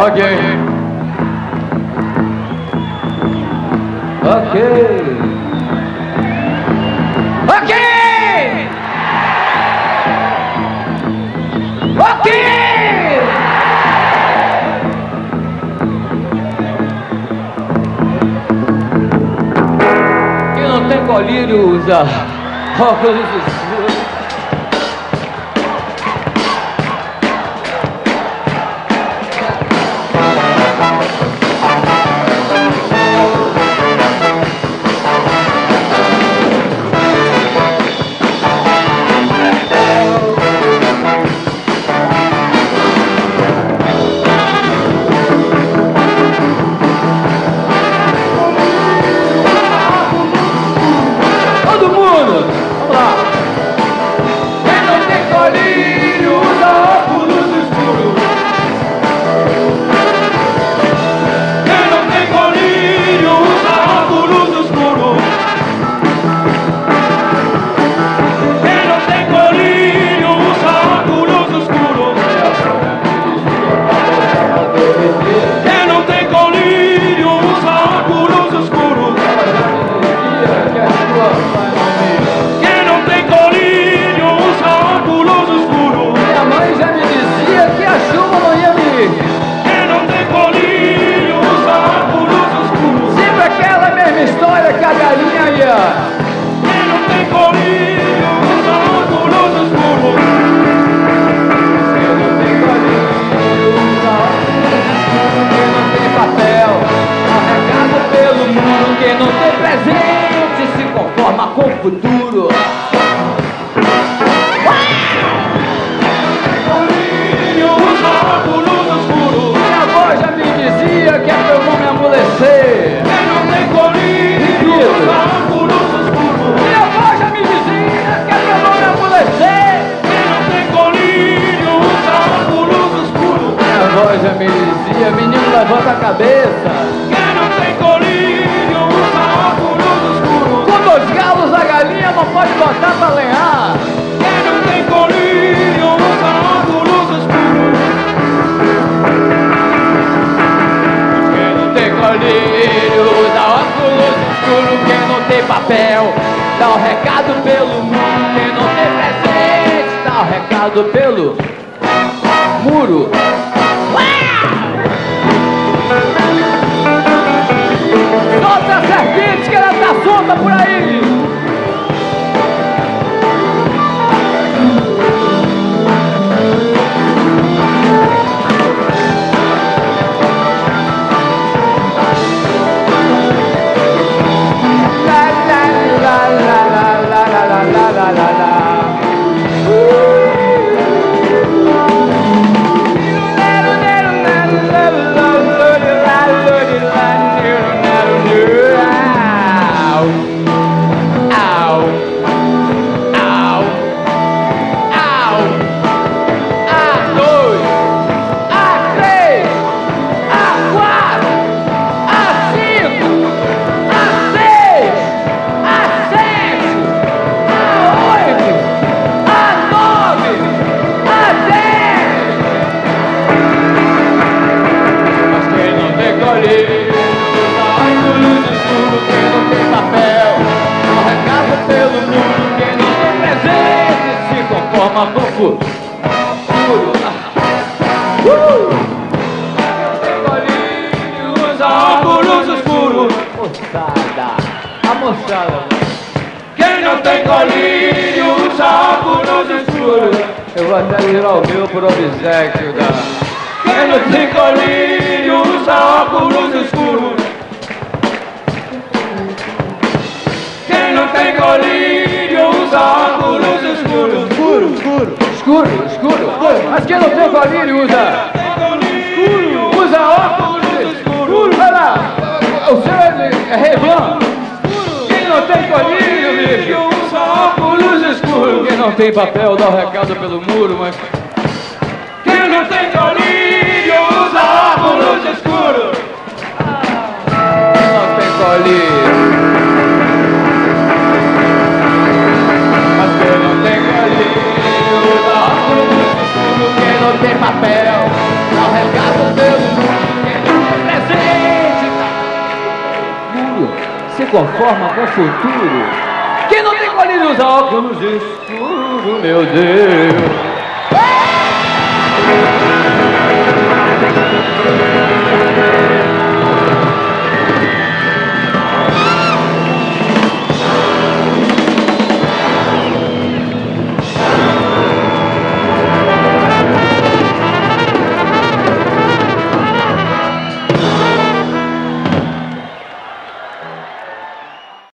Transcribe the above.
Ok. Quem não tem colírio usa óculos escuros. Pelo muro. Solta a serpente que ela tá solta por aí. Quem não tem colírio usa óculos escuros. Eu vou até virar o meu por obséquio da... Quem não tem colírio usa óculos escuros. Quem não tem colírio usa óculos escuros. Escuro. Mas quem não tem colírio usa... Usa óculos escuros. Vai lá. O seu é Ray-Ban. Quem não tem colírio, bicho, usa óculos escuros. Quem não tem papel dá o recado pelo muro, mas... Quem não tem colírio usa óculos escuros. Quem não tem colírio. Mas quem não tem colírio usa óculos escuros. Quem não tem papel dá o recado pelo muro. colírio se conforma com o futuro. Quem não tem colírio usa óculos escuros, meu Deus.